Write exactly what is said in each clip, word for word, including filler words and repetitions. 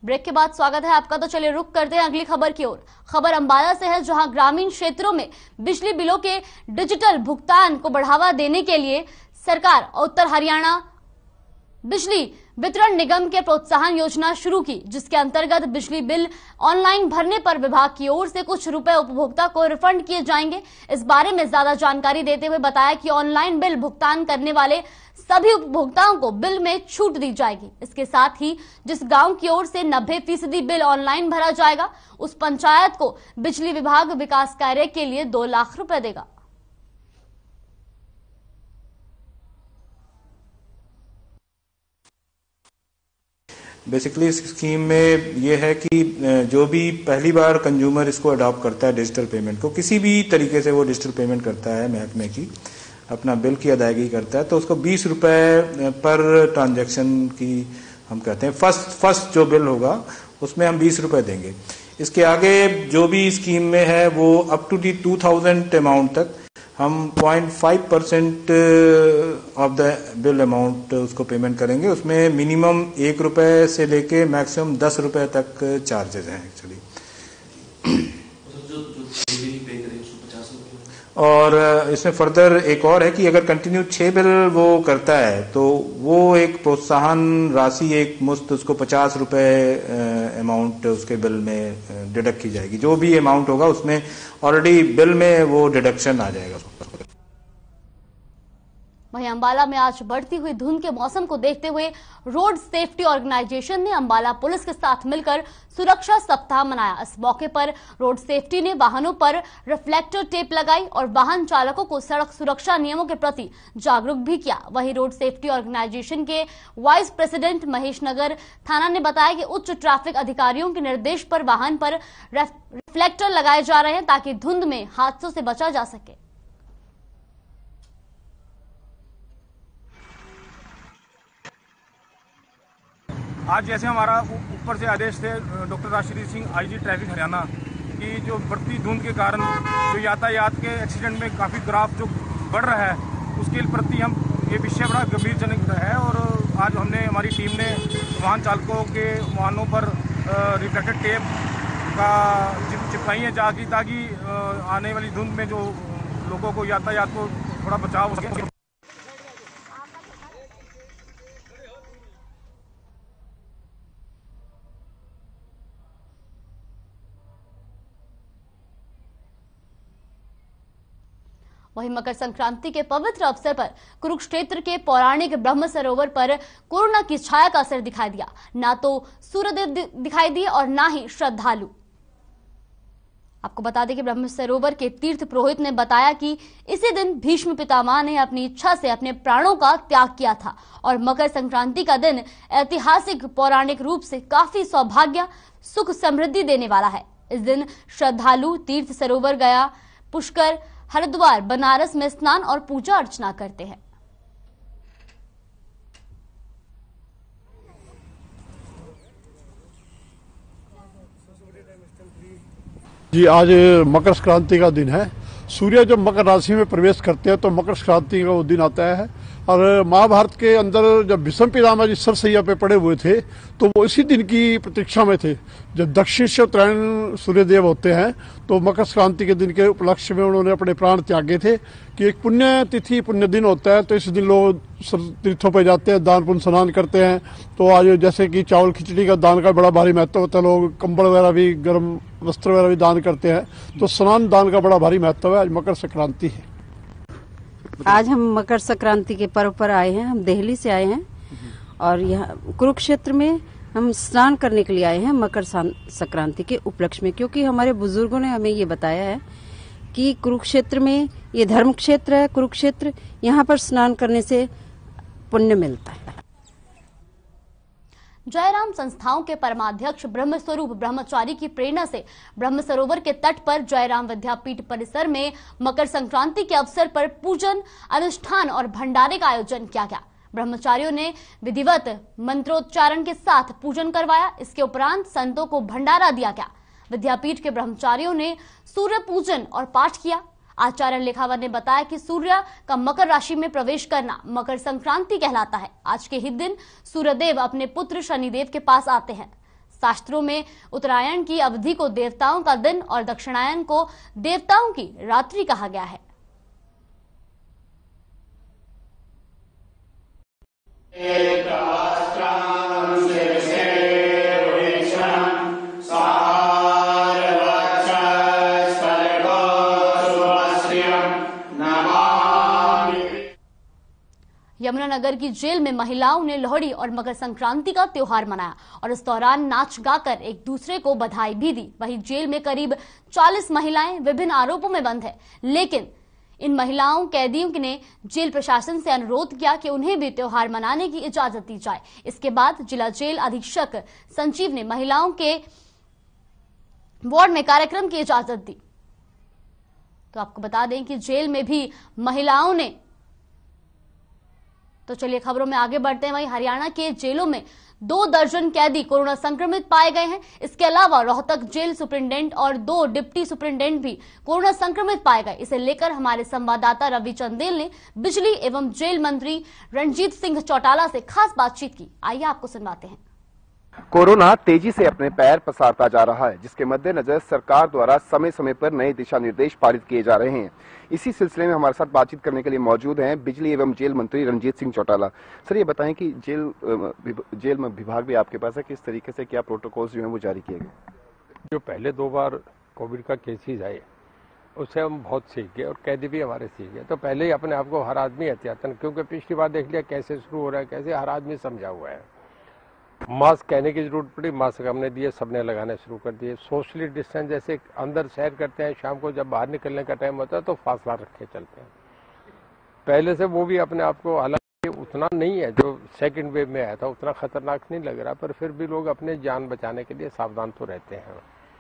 Break के बाद स्वागत है आपका। तो चलिए रुक करते हैं अगली खबर की ओर। खबर अंबाला से है, जहां ग्रामीण क्षेत्रों में बिजली बिलों के डिजिटल भुगतान को बढ़ावा देने के लिए सरकार उत्तर हरियाणा बिजली वितरण निगम के प्रोत्साहन योजना शुरू की, जिसके अंतर्गत बिजली बिल ऑनलाइन भरने पर विभाग की ओर से कुछ रुपए उपभोक्ता को रिफंड किए जाएंगे। इस बारे में ज्यादा जानकारी देते हुए बताया कि ऑनलाइन बिल भुगतान करने वाले सभी उपभोक्ताओं को बिल में छूट दी जाएगी। इसके साथ ही जिस गांव की ओर से नब्बे फीसदी बिल ऑनलाइन भरा जाएगा, उस पंचायत को बिजली विभाग विकास कार्य के लिए दो लाख रुपए देगा। बेसिकली इस स्कीम में ये है कि जो भी पहली बार कंज्यूमर इसको अडॉप्ट करता है डिजिटल पेमेंट को, किसी भी तरीके से वो डिजिटल पेमेंट करता है, महकमे की अपना बिल की अदायगी करता है, तो उसको बीस रुपए पर ट्रांजैक्शन की हम कहते हैं फर्स्ट फर्स्ट जो बिल होगा उसमें हम बीस रुपए देंगे। इसके आगे जो भी स्कीम में है वो up to the two thousand amount तक हम point five percent of the bill amount उसको पेमेंट करेंगे। उसमें मिनिमम एक रुपए से लेके मैक्सिमम दस रुपए तक चार्जेस हैं एक्चुअली। और इसमें फर्दर एक और है कि अगर कंटिन्यू छह बिल वो करता है तो वो एक प्रोत्साहन राशि एक मुश्त उसको पचास रुपए अमाउंट उसके बिल में डिडक्ट की जाएगी। जो भी अमाउंट होगा उसमें ऑलरेडी बिल में वो डिडक्शन आ जाएगा। वहीं अंबाला में आज बढ़ती हुई धुंध के मौसम को देखते हुए रोड सेफ्टी ऑर्गेनाइजेशन ने अंबाला पुलिस के साथ मिलकर सुरक्षा सप्ताह मनाया। इस मौके पर रोड सेफ्टी ने वाहनों पर रिफ्लेक्टर टेप लगाई और वाहन चालकों को सड़क सुरक्षा नियमों के प्रति जागरूक भी किया। वहीं रोड सेफ्टी ऑर्गेनाइजेशन के वाइस प्रेसिडेंट महेश नगर थाना ने बताया कि उच्च ट्रैफिक अधिकारियों के निर्देश पर वाहन पर रिफ्लेक्टर लगाए जा रहे हैं ताकि धुंध में हादसों से बचा जा सके। आज जैसे हमारा ऊपर से आदेश थे doctor Rashid Singh IG traffic Haryana की, जो बढ़ती धुंध के कारण जो यातायात के एक्सीडेंट में काफ़ी ग्राफ जो बढ़ रहा है, उसके प्रति हम ये विषय बड़ा गंभीरजनक है। और आज हमने हमारी टीम ने वाहन चालकों के वाहनों पर रिफ्लेक्टर टेप का चिपकाई है जाकि ताकि आने वाली धुंध में जो लोगों को यातायात को थोड़ा बचाव हो सके। वहीं मकर संक्रांति के पवित्र अवसर पर कुरुक्षेत्र के पौराणिक ब्रह्म सरोवर पर कोरोना की छाया का असर दिखाई दिया। ना तो सूर्यदेव दिखाई दिए और ना ही श्रद्धालु। आपको बता दें कि ब्रह्म सरोवर के तीर्थ पुरोहित ने बताया कि इसी दिन भीष्म पितामह ने अपनी इच्छा से अपने प्राणों का त्याग किया था और मकर संक्रांति का दिन ऐतिहासिक पौराणिक रूप से काफी सौभाग्य सुख समृद्धि देने वाला है। इस दिन श्रद्धालु तीर्थ सरोवर गया, पुष्कर, हरिद्वार, बनारस में स्नान और पूजा अर्चना करते हैं। जी, आज मकर संक्रांति का दिन है। सूर्य जब मकर राशि में प्रवेश करते हैं तो मकर संक्रांति का वो दिन आता है। और महाभारत के अंदर जब भीष्म पितामह जी सरसैया पे पड़े हुए थे तो वो इसी दिन की प्रतीक्षा में थे। जब दक्षिण से उत्तरायण सूर्यदेव होते हैं तो मकर संक्रांति के दिन के उपलक्ष्य में उन्होंने अपने प्राण त्यागे थे कि एक पुण्य तिथि पुण्य दिन होता है, तो इस दिन लोग तीर्थों पर जाते हैं, दान पुण्य स्नान करते हैं। तो आज जैसे कि चावल खिचड़ी का दान का बड़ा भारी महत्व होता है, लोग कंबल वगैरह भी, गर्म वस्त्र वगैरह भी दान करते हैं। तो स्नान दान का बड़ा भारी महत्व है। आज मकर संक्रांति है। आज हम मकर संक्रांति के पर्व पर आए हैं। हम दिल्ली से आए हैं और यहाँ कुरुक्षेत्र में हम स्नान करने के लिए आए हैं मकर संक्रांति के उपलक्ष्य में, क्योंकि हमारे बुजुर्गों ने हमें ये बताया है कि कुरुक्षेत्र में, ये धर्म क्षेत्र है कुरुक्षेत्र, यहाँ पर स्नान करने से पुण्य मिलता है। जयराम संस्थाओं के परमाध्यक्ष ब्रह्मस्वरूप ब्रह्मचारी की प्रेरणा से ब्रह्म सरोवर के तट पर जयराम विद्यापीठ परिसर में मकर संक्रांति के अवसर पर पूजन, अनुष्ठान और भंडारे का आयोजन किया गया। ब्रह्मचारियों ने विधिवत मंत्रोच्चारण के साथ पूजन करवाया। इसके उपरांत संतों को भंडारा दिया गया। विद्यापीठ के ब्रह्मचारियों ने सूर्य पूजन और पाठ किया। आचार्य लेखावर ने बताया कि सूर्य का मकर राशि में प्रवेश करना मकर संक्रांति कहलाता है। आज के ही दिन सूर्यदेव अपने पुत्र शनिदेव के पास आते हैं। शास्त्रों में उत्तरायण की अवधि को देवताओं का दिन और दक्षिणायन को देवताओं की रात्रि कहा गया है। यमुनानगर की जेल में महिलाओं ने लोहड़ी और मकर संक्रांति का त्योहार मनाया और इस दौरान नाच गाकर एक दूसरे को बधाई भी दी। वहीं जेल में करीब चालीस महिलाएं विभिन्न आरोपों में बंद है, लेकिन इन महिलाओं कैदियों ने जेल प्रशासन से अनुरोध किया कि उन्हें भी त्योहार मनाने की इजाजत दी जाए। इसके बाद जिला जेल अधीक्षक संजीव ने महिलाओं के वार्ड में कार्यक्रम की इजाजत दी। तो आपको बता दें कि जेल में भी महिलाओं ने, तो चलिए खबरों में आगे बढ़ते हैं। वहीं हरियाणा के जेलों में दो दर्जन कैदी कोरोना संक्रमित पाए गए हैं। इसके अलावा रोहतक जेल सुपरिटेंडेंट और दो डिप्टी सुपरिटेंडेंट भी कोरोना संक्रमित पाए गए। इसे लेकर हमारे संवाददाता रवि चंदेल ने बिजली एवं जेल मंत्री रणजीत सिंह चौटाला से खास बातचीत की। आइए आपको सुनवाते हैं। कोरोना तेजी से अपने पैर पसारता जा रहा है, जिसके मद्देनजर सरकार द्वारा समय समय पर नए दिशा निर्देश पारित किए जा रहे हैं। इसी सिलसिले में हमारे साथ बातचीत करने के लिए मौजूद हैं बिजली एवं जेल मंत्री रणजीत सिंह चौटाला। सर, ये बताएं कि जेल जेल में विभाग भी आपके पास है, किस तरीके से क्या प्रोटोकॉल्स जो हैं वो जारी किए गए? जो पहले दो बार कोविड का केसेज आए उससे हम बहुत सीख गए और कैदी भी हमारे सीख गए। तो पहले ही अपने आप को हर आदमी एहतियातन, क्योंकि पिछली बार देख लिया कैसे शुरू हो रहा है, कैसे हर आदमी समझा हुआ है। मास्क कहने की जरूरत पड़ी, मास्क हमने दिए, सबने लगाने शुरू कर दिए। सोशली डिस्टेंस, जैसे अंदर सैर करते हैं शाम को, जब बाहर निकलने का टाइम होता है तो फासला रख के चलते हैं। पहले से वो भी अपने आप को, हालांकि उतना नहीं है जो सेकंड वेव में आया था, उतना खतरनाक नहीं लग रहा, पर फिर भी लोग अपने जान बचाने के लिए सावधान तो रहते हैं।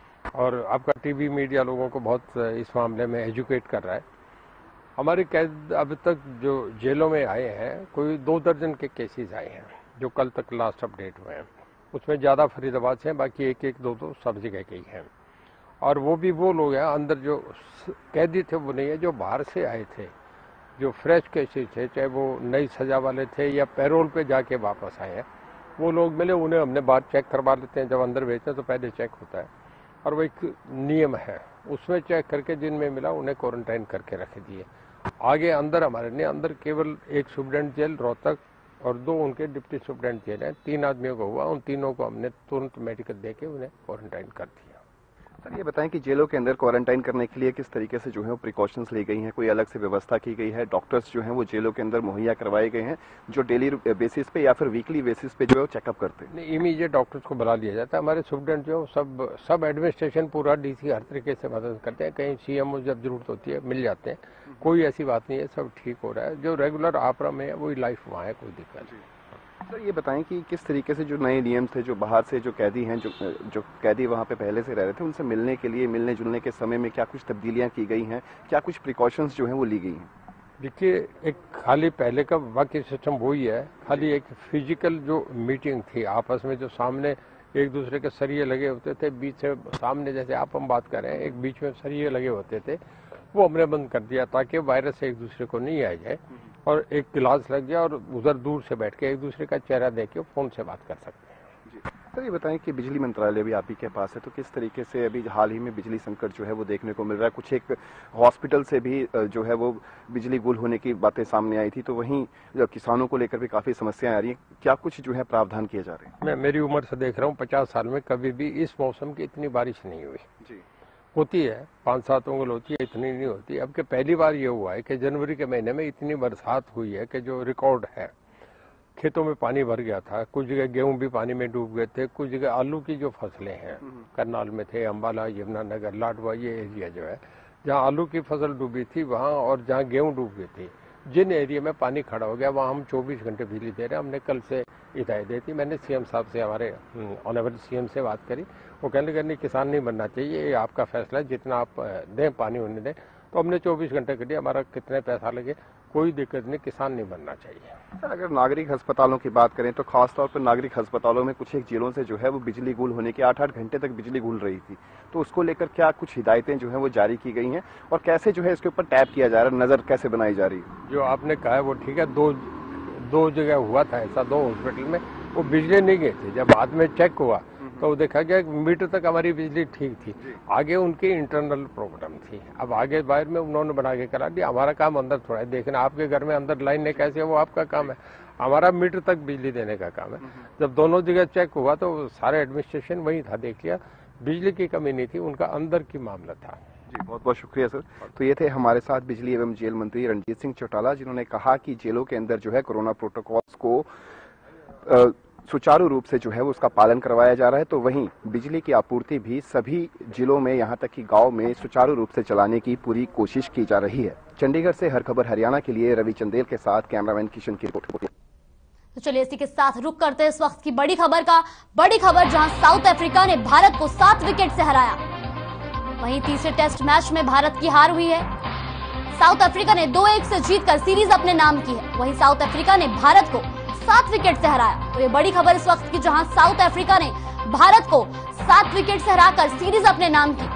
और आपका टीवी मीडिया लोगों को बहुत इस मामले में एजुकेट कर रहा है। हमारे कैद अब तक जो जेलों में आए हैं, कोई दो दर्जन के केसेस आए हैं जो कल तक लास्ट अपडेट हुए हैं। उसमें ज़्यादा फरीदाबाद से हैं, बाकी एक एक दो दो सब जगह के ही हैं। और वो भी वो लोग हैं, अंदर जो कैदी थे वो नहीं है, जो बाहर से आए थे, जो फ्रेश केसेस थे, चाहे वो नई सजा वाले थे या पैरोल पे जाके वापस आए हैं, वो लोग मिले, उन्हें हमने बाहर चेक करवा लेते हैं। जब अंदर भेजते हैं तो पहले चेक होता है और वो एक नियम है, उसमें चेक करके जिनमें मिला उन्हें क्वारंटाइन करके रख दिए। आगे अंदर हमारे नहीं, अंदर केवल एक सुपरिटेंडेंट जेल रोहतक और दो उनके डिप्टी सुपरिटेंडेंट जेल हैं। तीन आदमियों को हुआ, उन तीनों को हमने तुरंत मेडिकल देके उन्हें क्वारंटाइन कर दिया। सर, ये बताएं कि जेलों के अंदर क्वारंटाइन करने के लिए किस तरीके से जो है वो प्रिकॉशंस ली गई हैं? कोई अलग से व्यवस्था की गई है? डॉक्टर्स जो हैं वो जेलों के अंदर मुहैया करवाए गए हैं जो डेली बेसिस पे या फिर वीकली बेसिस पे जो है वो चेकअप करते हैं? नहीं, इमीडिएट डॉक्टर्स को बुला लिया जाता है। हमारे सुपरिटेंडेंट जो सब सब एडमिनिस्ट्रेशन पूरा डीसी हर तरीके से मदद करते हैं। कहीं सीएमओ जब जरूरत होती है मिल जाते हैं, कोई ऐसी बात नहीं है, सब ठीक हो रहा है। जो रेगुलर आपरा में है वही लाइफ वहाँ है, कोई दिक्कत नहीं। सर, ये बताएं कि किस तरीके से जो नए नियम थे, जो बाहर से जो कैदी हैं, जो जो कैदी वहाँ पे पहले से रह रहे थे, उनसे मिलने के लिए, मिलने जुलने के समय में क्या कुछ तब्दीलियां की गई हैं, क्या कुछ प्रिकॉशंस जो हैं वो ली गई हैं? देखिए, एक खाली पहले का बाकी सिस्टम वही है, खाली एक फिजिकल जो मीटिंग थी आपस में, जो सामने एक दूसरे के सरिये लगे होते थे, बीच से सामने जैसे आप हम बात कर रहे हैं, एक बीच में सरिये लगे होते थे, वो हमने बंद कर दिया ताकि वायरस से एक दूसरे को नहीं आ जाए और एक गिलास लग गया और उधर दूर से बैठ के एक दूसरे का चेहरा देख के फोन से बात कर सकते हैं। जी सर, ये बताएं कि बिजली मंत्रालय भी आप ही के पास है, तो किस तरीके से अभी हाल ही में बिजली संकट जो है वो देखने को मिल रहा है? कुछ एक हॉस्पिटल से भी जो है वो बिजली गुल होने की बातें सामने आई थी, तो वहीं किसानों को लेकर भी काफी समस्याएं आ रही हैं। क्या कुछ जो है प्रावधान किए जा रहे हैं? मैं मेरी उम्र से देख रहा हूँ, पचास साल में कभी भी इस मौसम की इतनी बारिश नहीं हुई। जी, होती है, पाँच सात उंगल होती है, इतनी नहीं होती। अब के पहली बार ये हुआ है कि जनवरी के महीने में इतनी बरसात हुई है कि जो रिकॉर्ड है। खेतों में पानी भर गया था, कुछ जगह गेहूं भी पानी में डूब गए थे, कुछ जगह आलू की जो फसलें हैं करनाल में थे, अम्बाला, यमुनानगर, लाडवा, ये एरिया जो है जहाँ आलू की फसल डूबी थी वहाँ, और जहाँ गेहूं डूब गई थी, जिन एरिया में पानी खड़ा हो गया वहाँ हम चौबीस घंटे बिजली दे रहे हैं। हमने कल से हिदायत दी थी, मैंने सीएम साहब से, हमारे ऑनरेबल सीएम से बात करी। वो कहने लगे नहीं, किसान नहीं बनना चाहिए, ये आपका फैसला है, जितना आप दें पानी उन्हें दें। तो हमने चौबीस घंटे के लिए, हमारा कितने पैसा लगे कोई दिक्कत नहीं, किसान नहीं बनना चाहिए। सर, अगर नागरिक अस्पतालों की बात करें तो खासतौर पर नागरिक अस्पतालों में कुछ एक जिलों से जो है वो बिजली गुल होने की आठ आठ घंटे तक बिजली गुल रही थी, तो उसको लेकर क्या कुछ हिदायतें जो है वो जारी की गई हैं और कैसे जो है इसके ऊपर टैप किया जा रहा है, नजर कैसे बनाई जा रही है? जो आपने कहा है वो ठीक है, दो दो जगह हुआ था ऐसा, दो हॉस्पिटल में वो बिजली नहीं गई थी। जब बाद में चेक हुआ तो देखा गया मीटर तक हमारी बिजली ठीक थी, आगे उनकी इंटरनल प्रॉब्लम थी। अब आगे बाहर में उन्होंने बना के करा दिया, हमारा काम अंदर थोड़ा है देखना, आपके घर में अंदर लाइन ने कैसे है वो आपका काम है, हमारा मीटर तक बिजली देने का काम है। जब दोनों जगह चेक हुआ तो सारे एडमिनिस्ट्रेशन वही था, देख लिया बिजली की कमी नहीं थी, उनका अंदर की मामला था। जी बहुत बहुत शुक्रिया सर। तो ये थे हमारे साथ बिजली एवं जेल मंत्री रणजीत सिंह चौटाला, जिन्होंने कहा कि जेलों के अंदर जो है कोरोना प्रोटोकॉल्स को सुचारू रूप से जो है वो उसका पालन करवाया जा रहा है, तो वहीं बिजली की आपूर्ति भी सभी जिलों में यहाँ तक कि गांव में सुचारू रूप से चलाने की पूरी कोशिश की जा रही है। चंडीगढ़ से हर खबर हरियाणा के लिए रवि चंदेल के साथ कैमरामैन किशन की रिपोर्ट। तो चलिए इसी के साथ रुक करते हैं इस वक्त की बड़ी खबर का। बड़ी खबर जहां साउथ अफ्रीका ने भारत को सात विकेट से हराया, वहीं तीसरे टेस्ट मैच में भारत की हार हुई है। साउथ अफ्रीका ने दो एक से जीतकर सीरीज अपने नाम की है, वहीं साउथ अफ्रीका ने भारत को सात विकेट से हराया। तो ये बड़ी खबर इस वक्त की जहां साउथ अफ्रीका ने भारत को सात विकेट से हराकर सीरीज अपने नाम की।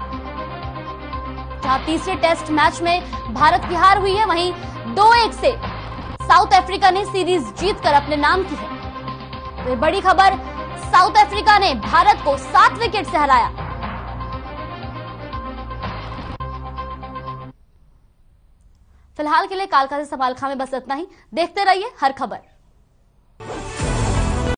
जहां तीसरे टेस्ट मैच में भारत की हार हुई है, वहीं दो एक से साउथ अफ्रीका ने सीरीज जीतकर अपने नाम की है। तो ये बड़ी खबर, साउथ अफ्रीका ने भारत को सात विकेट से हराया। फिलहाल के लिए कालका से सवाल खां में बस इतना ही। देखते रहिए हर खबर।